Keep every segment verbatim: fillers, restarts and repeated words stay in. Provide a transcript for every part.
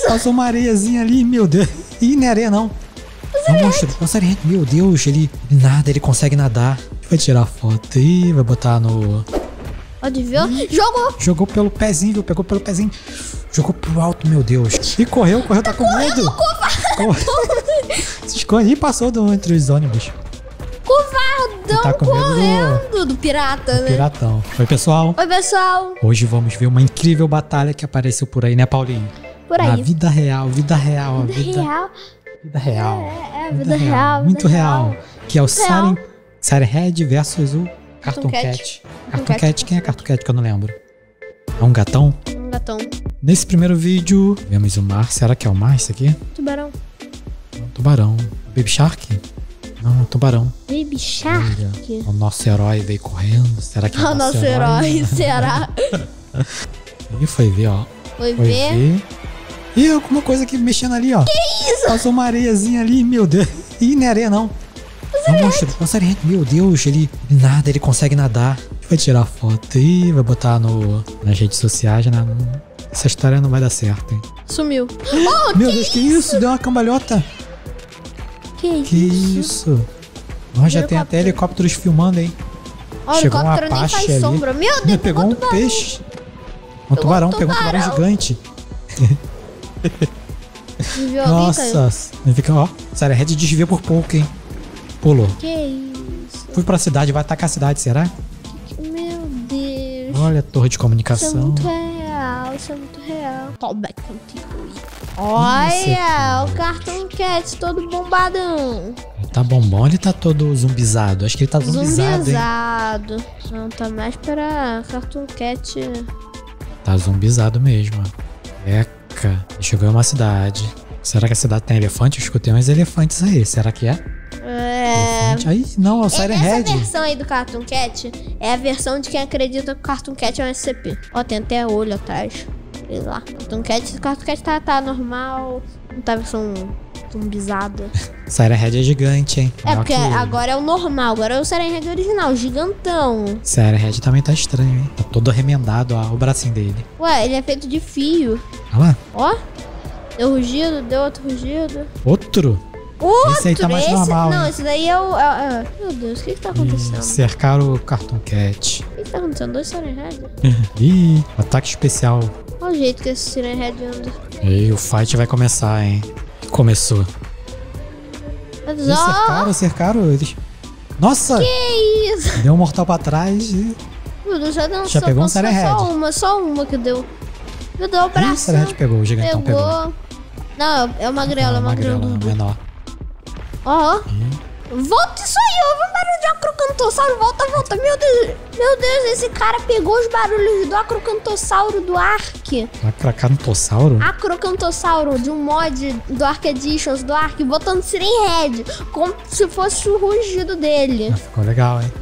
isso? Passou uma areiazinha ali, meu Deus. Ih, não é areia não. É um monstro. É um Siren. Meu Deus, ele nada, ele consegue nadar. Vai tirar foto e vai botar no... Ó, desviou. Jogou. Jogou pelo pezinho, viu? Pegou pelo pezinho. Jogou pro alto, meu Deus. E correu, correu, tá, tá com medo. Corre. Se esconde e passou do, entre os ônibus. Covardão tá com medo correndo do, do pirata, do né? Piratão. Oi, pessoal. Oi, pessoal. Hoje vamos ver uma incrível batalha que apareceu por aí, né, Paulinho? Por aí. Na vida real, vida real. Vida, vida real. Vida real. É, é, vida, vida real. real. Muito vida real. real. Que é o Siren, Siren Head versus o Cartoon Cat. Cat. Cartoon Cat. Quem é Cartoon Cat que eu não lembro? É um gatão? Um gatão. Nesse primeiro vídeo, vemos o mar. Será que é o mar isso aqui? Tubarão. Não, tubarão. Baby Shark? Não, tubarão. Baby Shark? Olha, o nosso herói veio correndo. Será que é o, o nosso herói? herói? Será? E foi ver, ó. Foi, foi ver. ver. Ih, alguma coisa aqui mexendo ali, ó. Que isso? Passou uma areiazinha ali, meu Deus. Ih, não é areia não. É um monstro. É um Siren. Meu Deus, ele nada, ele consegue nadar. Vai tirar foto e vai botar no, nas redes sociais, né? Essa história não vai dar certo, hein? Sumiu. Oh, meu que Deus, isso? que isso? Deu uma cambalhota. Que, que isso? isso? Nós já tem até helicópteros filmando, hein? Oh, Chegou um Apache nem faz sombra. ali. Meu Deus, pegou um tubarão. peixe. Um tubarão, um pegou um tubarão gigante. Nossa, fica, ó. Siren Head desvia por pouco, hein? Pulou. Que isso? Fui pra cidade, vai atacar a cidade, será? Meu Deus. Olha a torre de comunicação. Isso é muito real, isso é muito real. Callback contigo. Olha, o Cartoon Cat todo bombadão. Tá bombom, ele tá todo zumbizado. Acho que ele tá zumbizado, zumbizado. Hein? Não, tá mais pra Cartoon Cat. Tá zumbizado mesmo. Eca. Chegou em uma cidade. Será que a cidade tem elefante? Eu escutei uns elefantes aí. Será que é? É. Elefante? Aí, não, é o Siren Head. Essa versão aí do Cartoon Cat é a versão de quem acredita que o Cartoon Cat é um S C P. Ó, tem até olho atrás. Sei lá. Cartoon Cat, Cartoon Cat tá, tá normal. Não tá versão zumbizada. Siren Head é gigante, hein? É, porque agora é o normal. Agora é o Siren Head original, gigantão. Siren Head também tá estranho, hein? Tá todo arremendado, ó, o bracinho dele. Ué, ele é feito de fio. Olha lá. Ó. Deu rugido, deu outro rugido. Outro? Outro? Esse aí tá mais esse, normal, Não, hein? esse daí é o... É, é. Meu Deus, o que que tá acontecendo? Ih, cercaram o Cartoon Cat. O que que tá acontecendo? Dois Siren Head? Ih, ataque especial. Olha o jeito que esse Siren Head anda. E o fight vai começar, hein? Começou. Eles cercaram, cercaram eles. Nossa! Que isso? Deu um mortal pra trás e... Meu Deus, já deu Já só, pegou um Siren Head. Só uma, só uma que deu. Meu Deus, o braço. Ih, o Siren Head pegou, o gigantão pegou. pegou. Não, é o magrelo, é o magrelo. Magrelo, menor. Ó, ó. Volta isso aí, ouve o barulho de Acrocantossauro. Volta, volta. Meu Deus, meu Deus, esse cara pegou os barulhos do Acrocantossauro do Ark. Acrocantossauro? Acrocantossauro, de um mod do Ark Editions do Ark, botando Siren Head, como se fosse o rugido dele. Ah, ficou legal, hein?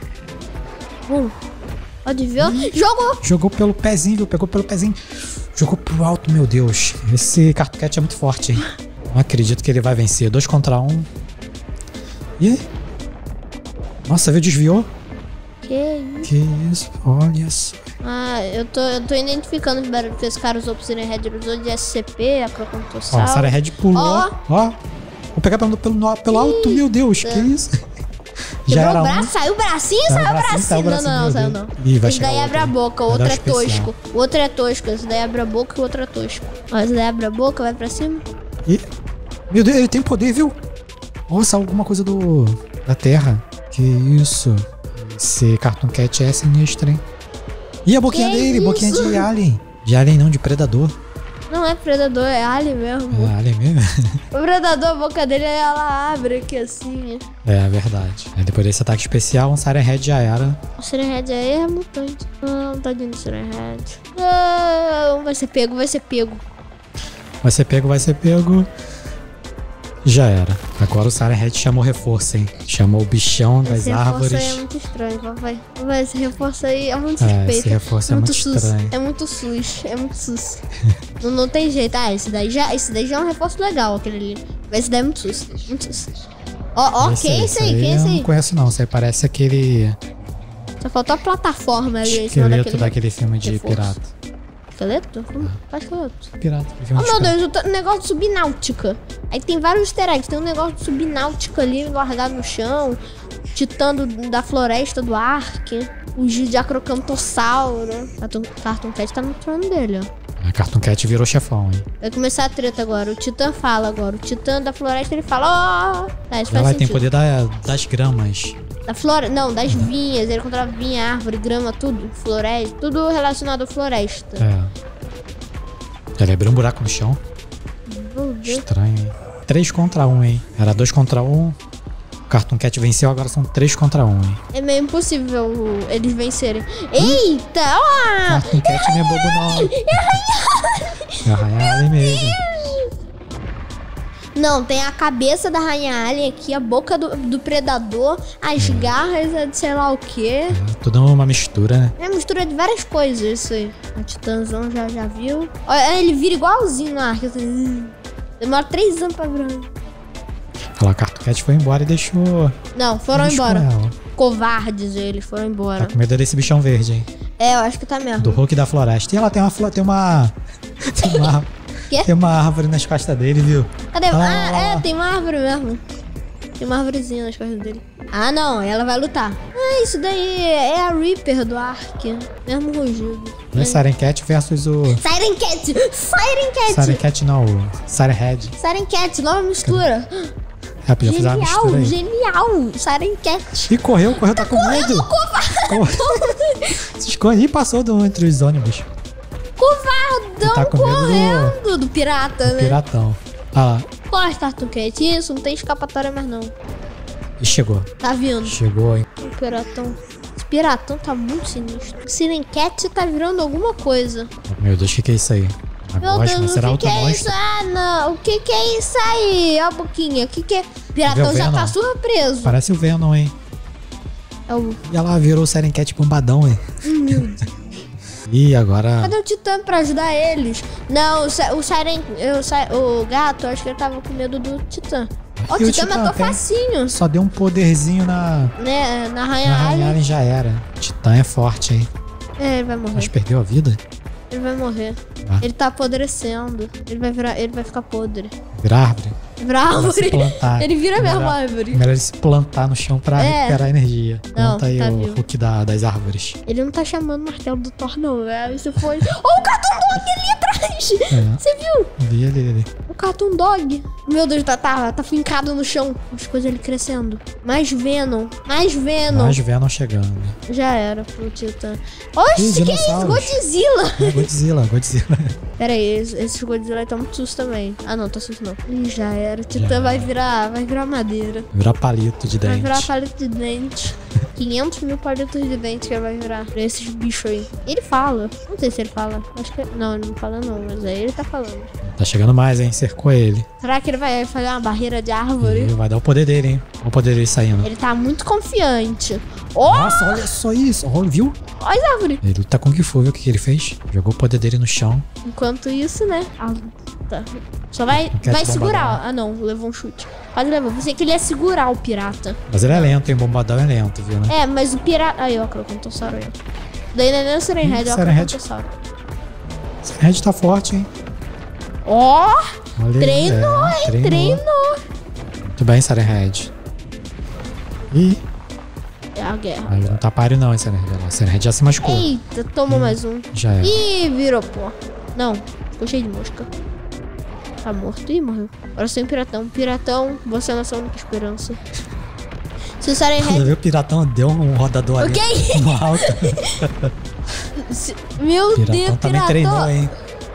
Hum. Pode ver? Hum. Jogou. Jogou pelo pezinho, viu? Pegou pelo pezinho. Jogou pro alto, meu Deus. Esse Cartoon Cat é muito forte, hein? Não acredito que ele vai vencer. Dois contra um. Ih! Nossa, viu? Desviou? Que isso? Que isso? Olha só. Ah, eu tô, eu tô identificando os barulhos que esse cara usou pro Siren Head. Ele usou de S C P, Acrocantossauro. Ó, o Siren Head pulou. Ó. Ó. Vou pegar pelo, pelo, pelo alto, meu Deus. Que isso? Já era o braço, um... saiu o bracinho, saiu, saiu o bracinho. Saiu o bracinho. Não, não, saiu não. Ih, vai esse daí abre a boca, o outro é tosco. O outro é tosco, esse daí abre a boca e o outro é tosco. Ó, esse daí abre a boca, vai pra cima. Ih, meu Deus, ele tem poder, viu? Nossa, alguma coisa do da Terra. Que isso? Esse Cartoon Cat é sinistro, hein? Ih, a boquinha que dele, isso? boquinha de alien. De alien não, de predador. Não é predador, é alien mesmo. É alien mesmo? O predador, a boca dele, ela abre aqui assim. É, é verdade. Aí depois desse ataque especial, um Siren Head já era. O Siren Head aí é mutante. Não, tadinho do Siren Head. Não, vai ser pego, vai ser pego. Vai ser pego, vai ser pego. Já era. Agora o Siren Head chamou reforço, hein? Chamou o bichão das esse árvores. Esse reforço aí é muito estranho, papai. Papai, esse reforço aí é muito é, suspeito. Esse reforço é muito, muito sus. estranho. É muito sus, é muito sus. não, não tem jeito. Ah, esse daí, já, esse daí já é um reforço legal, aquele ali. Mas esse daí é muito sus, muito sus. Ó, ó, quem é esse aí? Quem é esse aí? Eu não conheço não, isso aí parece aquele... Só faltou a plataforma ali. Esqueleto daquele, daquele filme de reforço. pirata. Esqueleto? Como? Qual esqueleto? Pirata. Oh, meu Deus, o t- negócio de subnáutica. Aí tem vários easter eggs. Tem um negócio de subnáutica ali guardado no chão. Titã do, da floresta do Ark. O Gil de Acrocantossauro. Cartoon, Cartoon Cat tá no trono dele, ó. A Cartoon Cat virou chefão, hein? Vai começar a treta agora. O Titã fala agora. O Titã da floresta, ele fala, ó. Oh! Tá, isso faz Ela sentido. tem poder da, das gramas. Da flora... Não, das vinhas. Ele controla vinha, árvore, grama, tudo. Floresta. Tudo relacionado à floresta. É. Ele abriu um buraco no chão. Meu Deus. Estranho, hein? três contra um, hein? Era dois contra um. O Cartoon Cat venceu, agora são três contra um, hein? É meio impossível eles vencerem. Eita! Ó! Cartoon Cat não é bobo, não. É a Rainha Alien mesmo. Não, tem a cabeça da Rainha Alien aqui, a boca do, do predador, as garras, a de sei lá o quê. É, tudo uma mistura, né? É mistura de várias coisas isso aí. O Titãzão já, já viu. Olha, ele vira igualzinho no Ark. Assim. Demora três anos pra virar. Ela, a Cartoon Cat foi embora e deixou... Não, foram deixou embora. ela. Covardes eles, foram embora. Tá com medo desse bichão verde, hein? É, eu acho que tá mesmo. Do Hulk da floresta. E ela tem uma... flo- Tem uma... Tem uma, Quê? tem uma árvore nas costas dele, viu? Cadê? Olha lá, Ah, olha lá. é, tem uma árvore mesmo. Tem uma árvorezinha nas costas dele. Ah, não, ela vai lutar. Ah, isso daí é a Reaper do Ark. Mesmo rugido. Não é Siren Cat versus o... Siren Cat! Siren Cat! Siren Cat não, o Siren Head. Siren Cat, nova mistura. É, podia fazer uma mistura Genial, aí. genial. Siren Cat. Ih, correu, correu, tá com medo. Corre. Se esconde e passou do, entre os ônibus. Covardão Tá com medo do- correndo do, pirata, né? Piratão. Ah lá. Corre, Cartoon Cat. Isso, não tem escapatória mais não. E chegou. Tá vindo. Chegou, hein? O piratão. Esse piratão tá muito sinistro. Siren Cat tá virando alguma coisa. Meu Deus, o que, que é isso aí? Meu Agosma? Deus, Será o que, outro que é isso? monstro? Ah, não. O que que é isso aí? Ó a boquinha. O que que é? O piratão Vê o já tá Venom? surpreso. Parece o Venom, hein? É o... E ela virou o Siren Cat bombadão, hein? Meu Deus. Ih, agora... Cadê o Titã pra ajudar eles? Não, o, Sa- o Siren... O, Sa- o gato, acho que ele tava com medo do Titã. Ó, o E o Titã Titã matou tem? facinho. Só deu um poderzinho na... Né? Na Rainha Na Rainha Alien. Alien já era. O Titã é forte, hein? É, ele vai morrer. Mas perdeu a vida? Ele vai morrer. Ah. Ele tá apodrecendo. Ele vai virar... Ele vai ficar podre. Virar árvore? Virar Pra se árvore. plantar. Ele vira mesmo Melhor- árvore. Melhor ele se plantar no chão pra É. recuperar energia. Não, Planta aí tá o vivo. Hulk da, das árvores. Ele não tá chamando o martelo do Thor, não, velho. Isso foi... Ó, o Cartoon Dog ali atrás! É. Você viu? Vi ele, ele. O Cartoon Dog. Meu Deus, tá, tá, tá fincado no chão. As coisas ali crescendo. Mais Venom. Mais Venom. Mais Venom chegando. Já era pro Titã. Ih, Oxi, que é isso? dinossauros. Godzilla. É Godzilla, Godzilla. Pera aí, esses, esses Godzilla estão muito sustos também. Ah, não, tá susto não. Ih, já era. O Titã Já vai era. virar, vai virar madeira. Virar palito de Vai dente. virar palito de dente. quinhentos mil palitos de dente que ele vai virar pra esses bichos aí. Ele fala. Não sei se ele fala. Acho que... Não, ele não fala não, mas aí ele tá falando. Tá chegando mais, hein? Cercou ele. Será que ele vai fazer uma barreira de árvore? E vai dar o poder dele, hein? Olha o poder dele saindo. Ele tá muito confiante. Ó, Nossa, olha só isso. Olha, viu? olha as árvores. Ele tá com o que foi, viu o que, que ele fez? Jogou o poder dele no chão. Enquanto isso, né? Ah, tá. Só vai, Quer vai te segurar. bombadão. Ah, não. Levou um chute. Quase levou. Pensei que ele ia segurar o pirata. Mas ele é lento, hein? Bombadão é lento, viu, né? É, mas o pirata... Aí, ó, o Crocantossauro aí. Daí não é nem o Siren Ih, Head, ó, o Siren Head. Crocantossauro. Esse Red tá forte, hein? Ó, Olha aí, treinou, é, hein? treinou. Treinou. Muito bem, Siren Head. Ih, É a guerra. aí não tá páreo não, hein, Siren Head. Olha lá, Siren Head já se machucou. Eita, tomou mais um. Já é. Ih, virou pó. Não, ficou cheio de mosca. Tá morto. Ih, morreu. Agora eu sou um piratão. Piratão, você é a nossa única esperança. Se o Siren Você Head... viu o piratão deu um rodador O ali que é isso? no alto. Se- Meu Piratão Deus, também treinou, piratão. hein?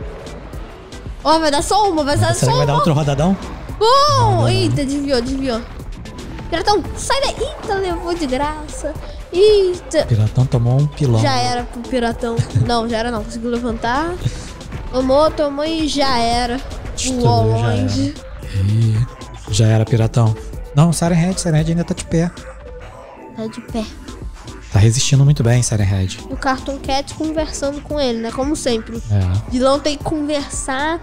Ó, vai dar só uma, vai dar Será só que vai dar uma. outro rodadão? Bom! Eita, desviou, desviou. Piratão, sai daí. Eita, levou de graça. Eita. O piratão tomou um pilão. Já era pro piratão. Não, já era não. Conseguiu levantar. Tomou, tomou e já era. Destruiu, Uou, já longe. Ih, já era, piratão. Não, Siren Head, Siren Head ainda tá de pé. Tá de pé. Tá resistindo muito bem, Siren Head. E o Cartoon Cat conversando com ele, né? Como sempre. É. O vilão tem que conversar.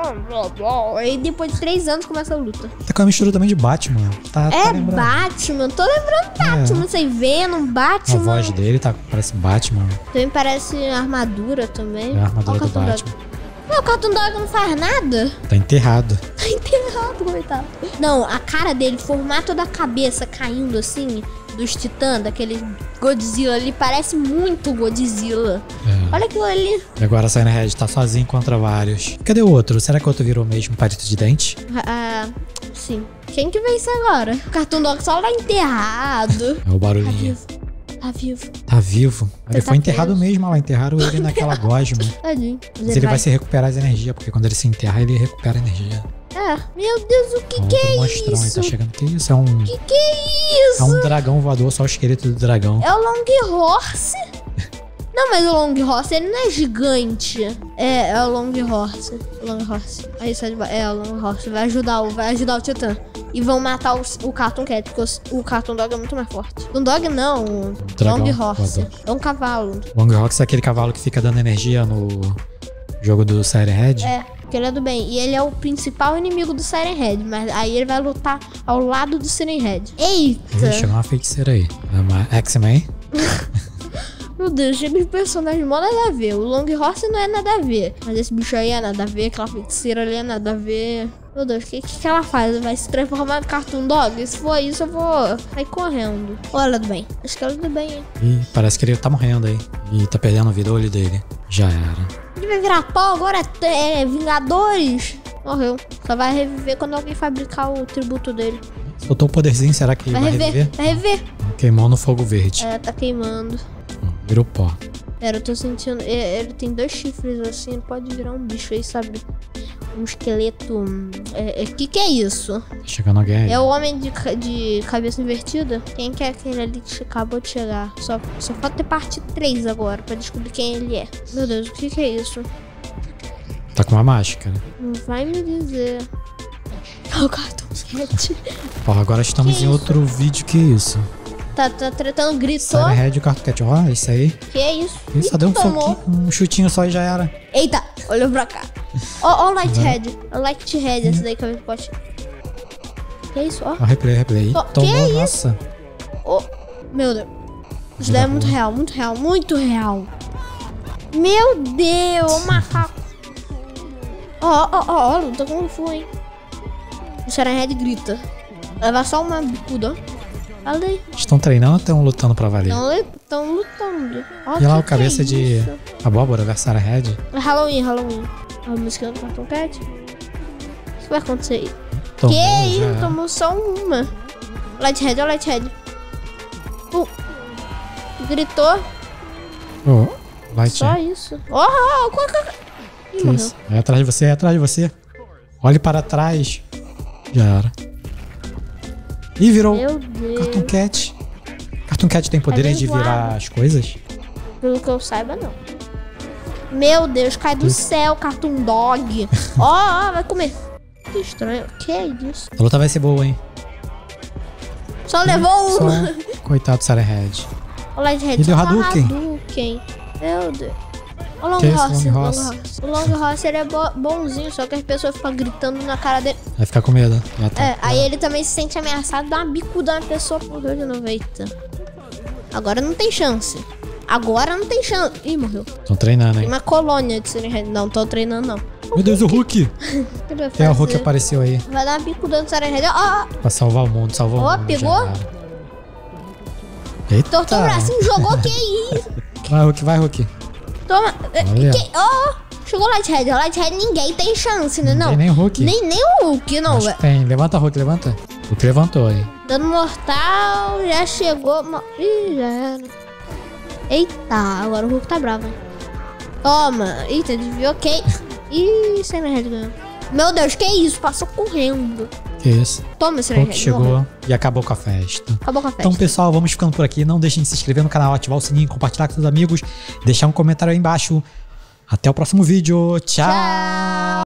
Aí depois de três anos começa a luta. Tá com uma mistura também de Batman. Tá, É tá lembrando. Batman, tô lembrando Batman. É. Você Venom, Batman. A voz dele tá, parece Batman. Também parece armadura também. É a armadura Ó o do Cartoon Batman. Dog. Não, o Cartoon Dog não faz nada. Tá enterrado. Tá enterrado, coitado. Não, a cara dele, o formato da cabeça caindo assim, dos titãs, daquele Godzilla ali, parece muito Godzilla. É. Olha aquilo ali. E agora a Siren Head tá sozinho contra vários. Cadê o outro? Será que o outro virou mesmo palito de dente? Ah, sim. Quem que vence agora? O Cartoon Dog só lá enterrado. É o Tá barulhinho. vivo. Tá vivo. Tá vivo. Ele tá foi enterrado preso. mesmo, olha lá. Enterraram ele naquela gosma. Tadinho. Mas ele vai se recuperar as energias, porque quando ele se enterra, ele recupera a energia. É. Meu Deus, o que Ó, que outro é monstrão aí isso? tá chegando. Que isso? É um, Que que é isso? é um dragão voador, só o esqueleto do dragão. É o Long Horse? Não, mas o Long Horse, ele não é gigante. É, é o Long Horse. O Long Horse. Aí sai de baixo. É, o Long Horse. Vai ajudar o, vai ajudar o Titã. E vão matar o, o Cartoon Cat, porque o, o Cartoon Dog é muito mais forte. O Dog não, o Dragão Long Horse. voador. É um cavalo. Long Rox é aquele cavalo que fica dando energia no jogo do Siren Head. É, porque ele é do bem. E ele é o principal inimigo do Siren Head. Mas aí ele vai lutar ao lado do Siren Head. Eita! Ih, chegou uma feiticeira aí. É uma X-Men. Meu Deus, chega de personagem mó nada a ver. O Long Horse não é nada a ver. Mas esse bicho aí é nada a ver. Aquela feiticeira ali é nada a ver. Meu Deus, o que, que, que ela faz? Vai se transformar no Cartoon Dog? Se for isso, eu vou sair correndo. Olha do bem. Acho que ela do bem, hein? Ih, parece que ele tá morrendo aí. E tá perdendo a vida, o olho dele. Já era. Ele vai virar pó agora? É, é Vingadores? Morreu. Só vai reviver quando alguém fabricar o tributo dele. Soltou o poderzinho, será que Vai, vai rever, reviver? vai rever. Queimou no fogo verde. É, tá queimando. Virou pó. Pera, eu tô sentindo... Ele, ele tem dois chifres assim, ele pode virar um bicho aí, sabe? Um esqueleto... hum, É, é, que que é isso? Tá chegando alguém aí. É o homem de, ca- de cabeça invertida? Quem que é aquele ali que acabou de chegar? Só, só falta ter parte três agora pra descobrir quem ele é. Meu Deus, o que que é isso? Tá com uma máscara. Não vai me dizer. É o Cartoon Cat. Porra, agora estamos Que em isso? outro vídeo que isso. Tá, tá tretando, gritou. Siren Head e o Cartoon Cat. Ó, isso aí. Que é isso? Isso, só Ih, deu um tomou. soquinho, um chutinho só e já era. Eita, olhou pra cá. Ó, ó o Lighthead. O Lighthead, esse daí que eu posso. Que é isso? Ó. Ó, replay, replay. Ó, Tomou, que isso? nossa. Ó. Meu Deus. Isso daí é muito real, muito real, muito real. Meu Deus, o macaco. Ó, ó, ó, ó, luta como foi, hein? O Siren Head grita. Leva só uma bicuda, ó. Olha aí. Estão treinando ou estão lutando pra valer? Estão lutando. Ó, E lá que o cabeça que é de isso? abóbora versus Siren Head. É Halloween, Halloween. A música do Cartoon Cat. O que vai acontecer aí? Tomou, que já isso? era. Tomou só uma. Lighthead, ó, Lighthead. Uh. Gritou. Ô, Light. Só isso. Ó, ó, ó. qual que- Ih, Que morreu. isso? É atrás de você, é atrás de você. Olhe para trás. Já era. Ih, virou Meu Deus. Cartoon Cat. Cartoon Cat tem poderes de voado. virar as coisas? Pelo que eu saiba, não. Meu Deus, cai do céu, Cartoon Dog. Ó, ó, vai comer. Que estranho. Que é isso? A luta vai ser boa, hein? Só levou Só. uma. Coitado do Siren Head. O Lighthead E deu só tá Hadouken. Hadouken. Meu Deus. O Long Que isso, Horse, Long Long Horse? Horse. O Long Horse, ele é bo- bonzinho, só que as pessoas ficam gritando na cara dele. Vai ficar com medo. Já tá. É, aí ele também se sente ameaçado, dá uma bicuda na pessoa, morreu de novo. Eita. Agora não tem chance. Agora não tem chance. Ih, morreu. Estão treinando, Tem hein? uma colônia de Siren Head. Não, tô treinando, não. Meu Deus, o Hulk! O que ele vai É, o Hulk fazer? apareceu aí. Vai dar uma bicuda no Siren Head. Ó, ó. Pra salvar o mundo, salvou Ó, o mundo. pegou? já era. Eita! Tortou o bracinho, jogou. Que isso? Vai, Hulk, vai, Hulk. Toma. Olha. Que- Ó, chegou o Lighthead. O Lighthead ninguém tem chance, né? Não. Tem nem o Hulk. Nem, nem o Hulk, não, Acho velho. que tem. Levanta, Hulk, levanta. O Hulk levantou aí. Dano mortal, já chegou. mo- Ih, já era. Eita, agora o Hulk tá bravo, hein? Toma. Eita, desviou, ok. Ih, Siren Head ganhou. Meu Deus, que isso? Passou correndo. Que isso? Toma, Siren Hulk Head. chegou morreu. e acabou com a festa. Acabou com a festa. Então, pessoal, vamos ficando por aqui. Não deixem de se inscrever no canal, ativar o sininho, compartilhar com seus amigos, deixar um comentário aí embaixo. Até o próximo vídeo. Tchau! Tchau.